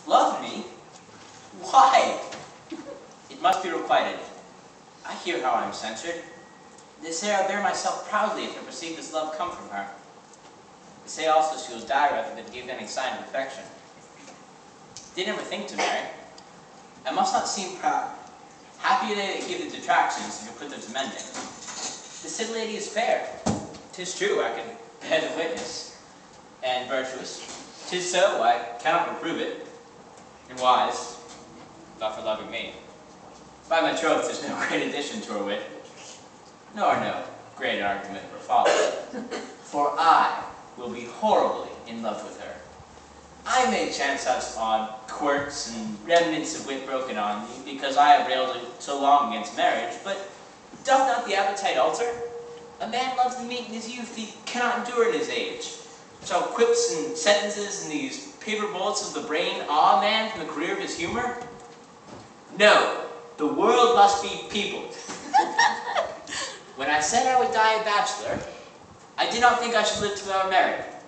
Love me? Why? It must be requited. I hear how I am censured. They say I bear myself proudly if I perceive this love come from her. They say also she will die rather than give any sign of affection. They never think to marry. I must not seem proud. Happy are they that give the detractions and can put them to mending. The said lady is fair. 'Tis true, I can bear the witness. And virtuous. 'Tis so, I cannot reprove it. And wise, not for loving me. By my troth, is no great addition to her wit, nor no great argument for folly. For I will be horribly in love with her. I may chance us on quirks and remnants of wit broken on me, because I have railed so long against marriage, but doth not the appetite alter? A man loves the meat in his youth he cannot endure in his age. Shall quips and sentences and these paper bullets of the brain awe a man from the career of his humor? No, the world must be peopled. When I said I would die a bachelor, I did not think I should live till I were married.